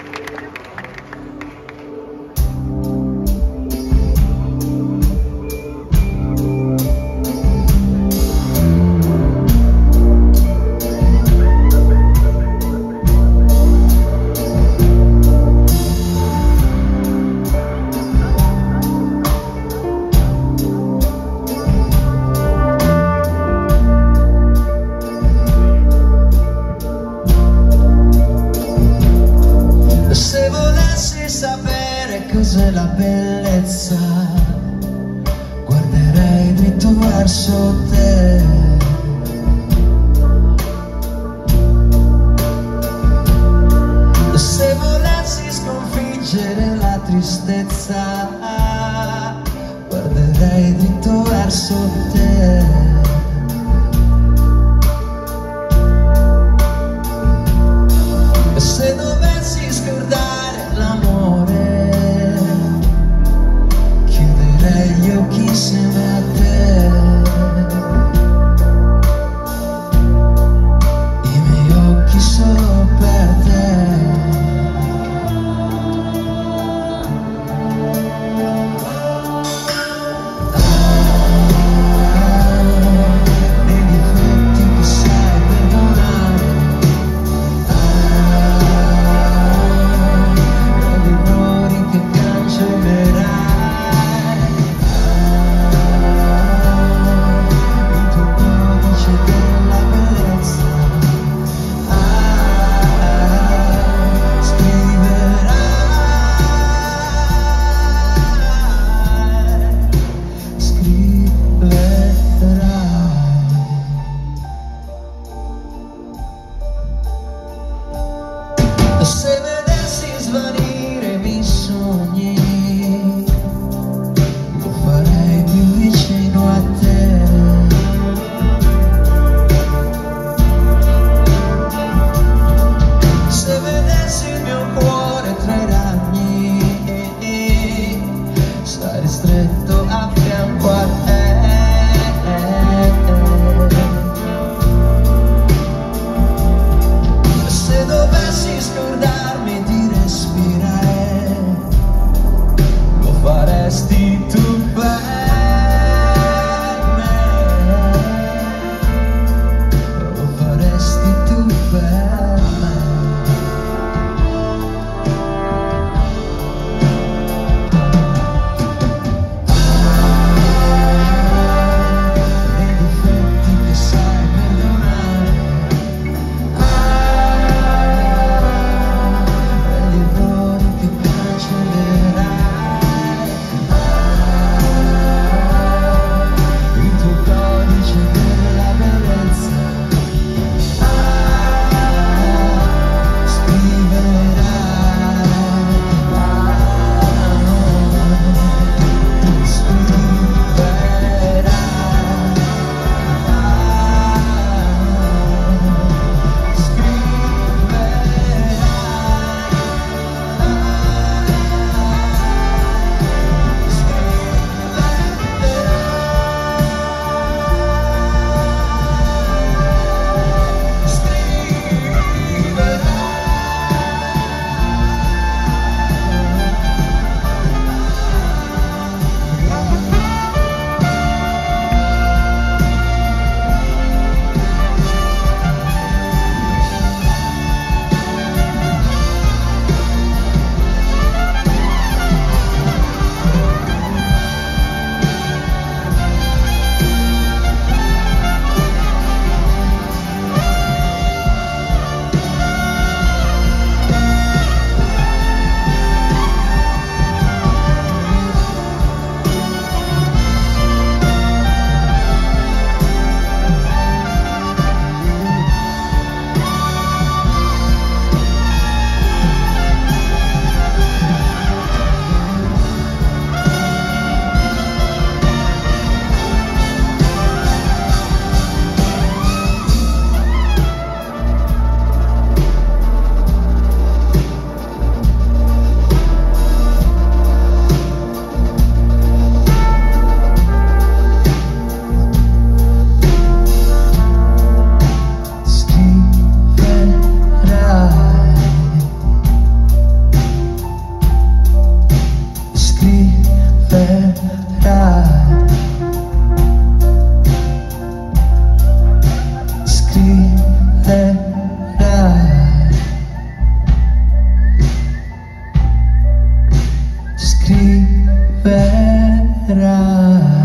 Cos'è la bellezza? Guarderei dritto verso te. Se volessi sconfiggere la tristezza, guarderei dritto verso te. Se dovessi scordare l'amore, gli occhi insieme a te, i miei occhi solo per te. Nei difetti che sai perdonare, negli errori che cancellerai. Se vedessi svanire i miei sogni, lo farei più vicino a te. Se vedessi il mio cuore tra i ragni, sarei stretto a fianco a te. Se dovessi scordarmi di respirare, lo faresti tu per me, lo faresti tu per me. scriverai.